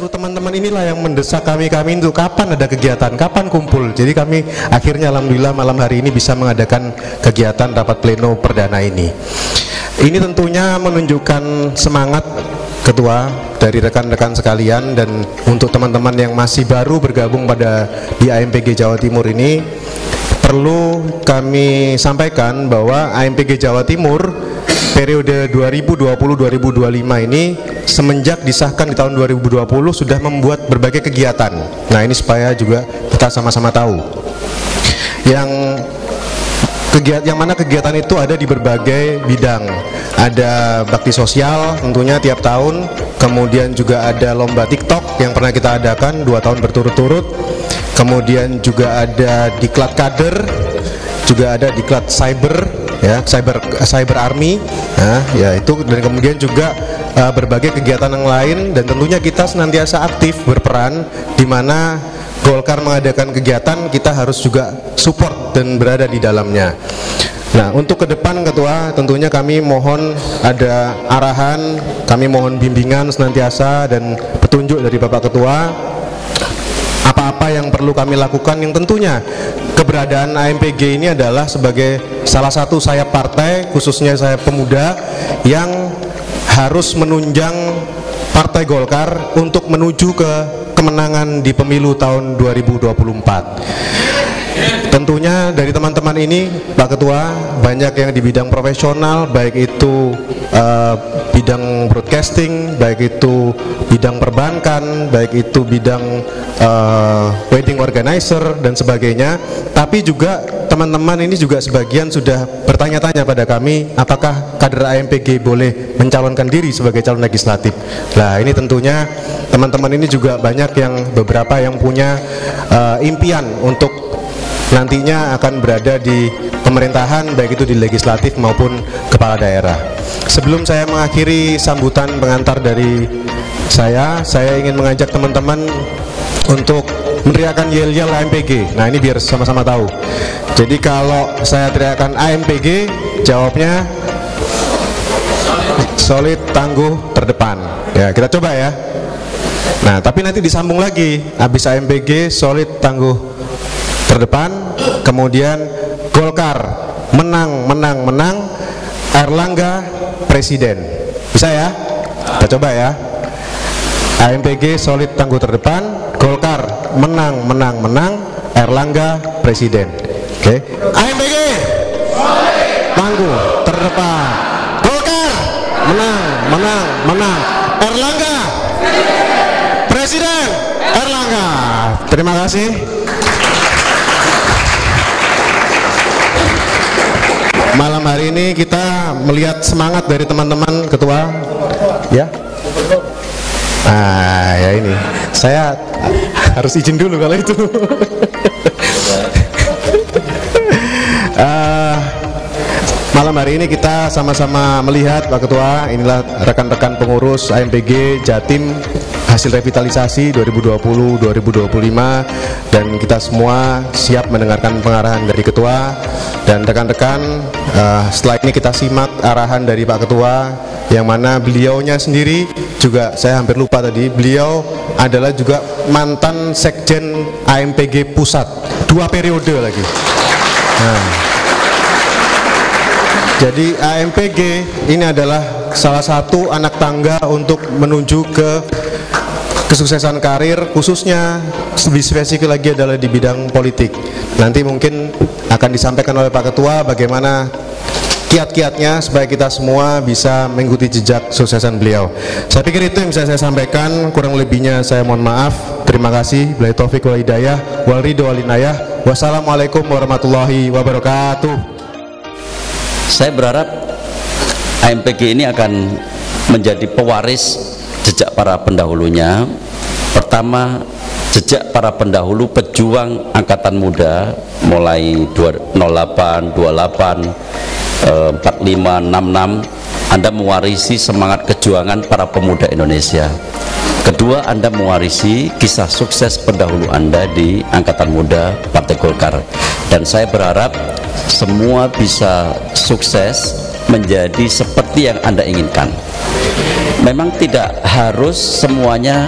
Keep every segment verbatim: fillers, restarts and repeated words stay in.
justru teman-teman inilah yang mendesak kami-kami itu kapan ada kegiatan, kapan kumpul. Jadi kami akhirnya alhamdulillah malam hari ini bisa mengadakan kegiatan rapat pleno perdana ini. Ini tentunya menunjukkan semangat Ketua dari rekan-rekan sekalian, dan untuk teman-teman yang masih baru bergabung pada di A M P G Jawa Timur ini, perlu kami sampaikan bahwa A M P G Jawa Timur periode dua ribu dua puluh sampai dua ribu dua puluh lima ini semenjak disahkan di tahun dua ribu dua puluh sudah membuat berbagai kegiatan. Nah, ini supaya juga kita sama-sama tahu yang kegiatan yang mana kegiatan itu ada di berbagai bidang. Ada bakti sosial tentunya tiap tahun, kemudian juga ada lomba TikTok yang pernah kita adakan dua tahun berturut-turut, kemudian juga ada diklat kader, juga ada diklat cyber, ya cyber cyber army, nah, ya itu, dan kemudian juga uh, berbagai kegiatan yang lain, dan tentunya kita senantiasa aktif berperan di mana Golkar mengadakan kegiatan, kita harus juga support dan berada di dalamnya. Nah, untuk ke depan Ketua, tentunya kami mohon ada arahan, kami mohon bimbingan senantiasa dan petunjuk dari Bapak Ketua, apa-apa yang perlu kami lakukan, yang tentunya keberadaan A M P G ini adalah sebagai salah satu sayap partai, khususnya sayap pemuda, yang harus menunjang Partai Golkar untuk menuju ke kemenangan di pemilu tahun dua ribu dua puluh empat. Tentunya dari teman-teman ini Pak Ketua banyak yang di bidang profesional, baik itu uh, bidang broadcasting, baik itu bidang perbankan, baik itu bidang uh, wedding organizer dan sebagainya. Tapi juga teman-teman ini juga sebagian sudah bertanya-tanya pada kami, apakah kader A M P G boleh mencalonkan diri sebagai calon legislatif. Nah, ini tentunya teman-teman ini juga banyak yang beberapa yang punya uh, impian untuk nantinya akan berada di pemerintahan, baik itu di legislatif maupun kepala daerah. Sebelum saya mengakhiri sambutan pengantar dari saya, saya ingin mengajak teman-teman untuk meneriakan yel-yel A M P G. Nah, ini biar sama-sama tahu. Jadi kalau saya teriakan A M P G, jawabnya solid, tangguh, terdepan. Ya, kita coba ya. Nah, tapi nanti disambung lagi. Habis A M P G, solid, tangguh, terdepan, kemudian Golkar menang, menang, menang, Erlangga presiden. Bisa ya? Kita coba ya. A M P G solid, tangguh, terdepan, Golkar menang, menang, menang, Erlangga presiden. Oke. A M P G tangguh, terdepan, Golkar menang, menang, menang, Erlangga presiden. Erlangga. Terima kasih. Malam hari ini kita melihat semangat dari teman-teman Ketua, ya. Nah, ya ini saya harus izin dulu kalau itu. uh, malam hari ini kita sama-sama melihat Pak Ketua, inilah rekan-rekan pengurus A M P G Jatim hasil revitalisasi dua ribu dua puluh sampai dua ribu dua puluh lima, dan kita semua siap mendengarkan pengarahan dari Ketua. Dan rekan-rekan, uh, setelah ini kita simak arahan dari Pak Ketua, yang mana beliaunya sendiri juga, saya hampir lupa tadi, beliau adalah juga mantan sekjen A M P G Pusat, dua periode lagi. Nah, jadi A M P G ini adalah salah satu anak tangga untuk menuju ke kesuksesan karir, khususnya lebih spesifik lagi adalah di bidang politik. Nanti mungkin akan disampaikan oleh Pak Ketua bagaimana kiat-kiatnya supaya kita semua bisa mengikuti jejak kesuksesan beliau. Saya pikir itu yang bisa saya sampaikan, kurang lebihnya saya mohon maaf. Terima kasih. Billahi taufik wal hidayah, wal ridho wal inayah. Wassalamualaikum warahmatullahi wabarakatuh. Saya berharap A M P G ini akan menjadi pewaris jejak para pendahulunya. Pertama, jejak para pendahulu pejuang angkatan muda mulai nol delapan, dua puluh delapan, empat puluh lima, enam puluh enam. Anda mewarisi semangat kejuangan para pemuda Indonesia. Kedua, Anda mewarisi kisah sukses pendahulu Anda di angkatan muda Partai Golkar. Dan saya berharap semua bisa sukses menjadi seperti yang Anda inginkan. Memang tidak harus semuanya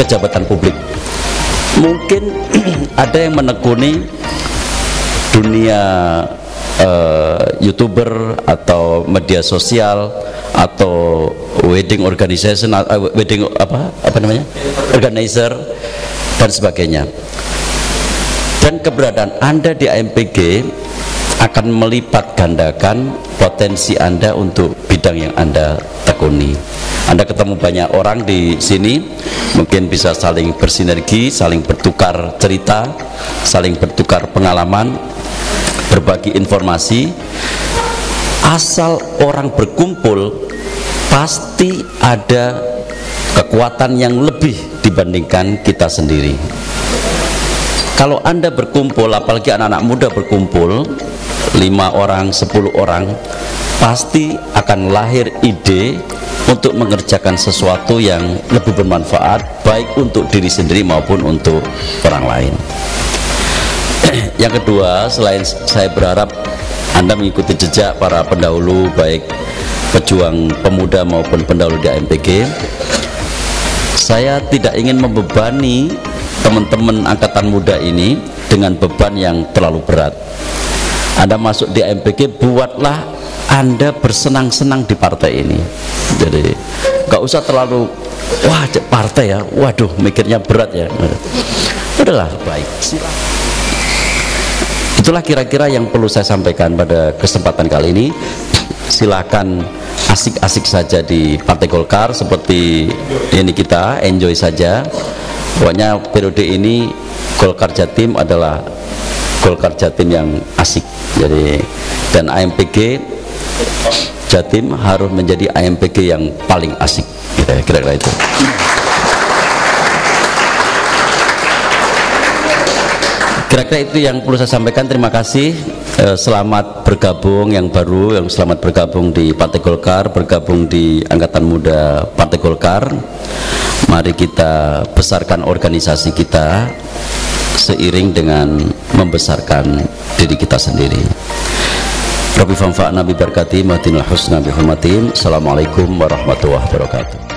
ke jabatan publik. Mungkin ada yang menekuni dunia uh, YouTuber atau media sosial atau wedding organization, uh, wedding apa apa namanya, organizer dan sebagainya. Dan keberadaan Anda di A M P G akan melipat gandakan potensi Anda untuk bidang yang Anda tekuni. Anda ketemu banyak orang di sini, mungkin bisa saling bersinergi, saling bertukar cerita, saling bertukar pengalaman, berbagi informasi. Asal orang berkumpul, pasti ada kekuatan yang lebih dibandingkan kita sendiri. Kalau Anda berkumpul, apalagi anak-anak muda berkumpul, lima orang, sepuluh orang, pasti akan lahir ide untuk mengerjakan sesuatu yang lebih bermanfaat, baik untuk diri sendiri maupun untuk orang lain. Yang kedua, selain saya berharap Anda mengikuti jejak para pendahulu, baik pejuang pemuda maupun pendahulu di A M P G, saya tidak ingin membebani teman-teman angkatan muda ini dengan beban yang terlalu berat. Anda masuk di A M P G, buatlah Anda bersenang-senang di partai ini. Jadi nggak usah terlalu wah partai ya, waduh mikirnya berat ya. Udahlah, baik. Itulah kira-kira yang perlu saya sampaikan pada kesempatan kali ini. Silakan asik-asik saja di Partai Golkar, seperti ini kita enjoy saja. Pokoknya periode ini Golkar Jatim adalah Golkar Jatim yang asik. Jadi dan A M P G Jatim harus menjadi A M P G yang paling asik, kira-kira itu. Kira-kira itu yang perlu saya sampaikan. Terima kasih. Selamat bergabung yang baru, yang selamat bergabung di Partai Golkar, bergabung di Angkatan Muda Partai Golkar. Mari kita besarkan organisasi kita seiring dengan membesarkan diri kita sendiri. Rabbi fanfa'na bi barakati matinal husna bi hurmatin. Assalamualaikum warahmatullahi wabarakatuh.